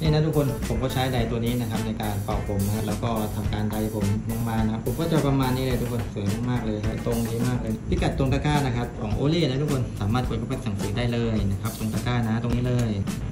นี่นะทุกคนผมก็ใช้ไดตัวนี้นะครับในการเป่าผมนะครับแล้วก็ทำการไดผมลงมานะครับผมก็จะประมาณนี้เลยทุกคนสวยมากเลยครับตรงดีมากเลยพิกัดตรงตะกร้านะครับของโอเล่นะทุกคนสามารถกดเข้าไปสั่งซื้อได้เลยนะครับตรงตะกร้านะตรงนี้เลย